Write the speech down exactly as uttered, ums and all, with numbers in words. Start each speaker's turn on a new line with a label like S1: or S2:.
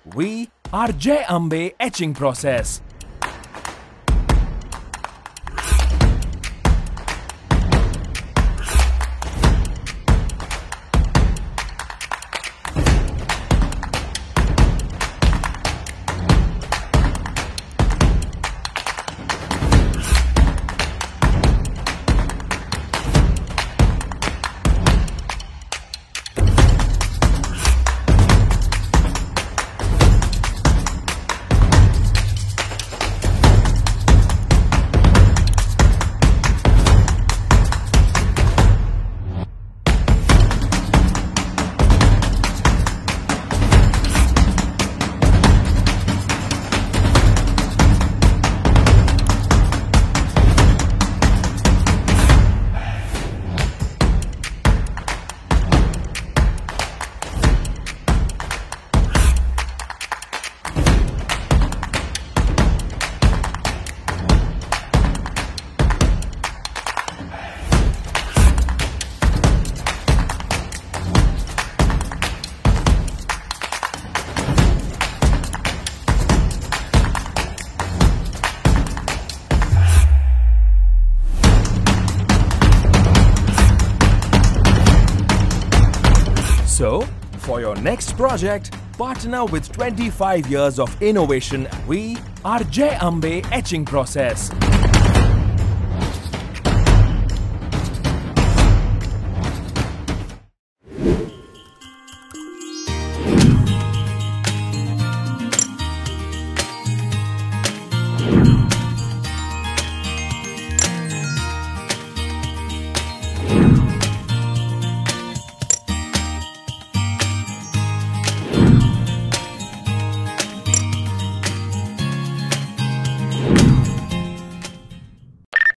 S1: We are Jai Ambay Etching Process. So, for your next project, partner with twenty-five years of innovation. We are Jai Ambay Etching Process.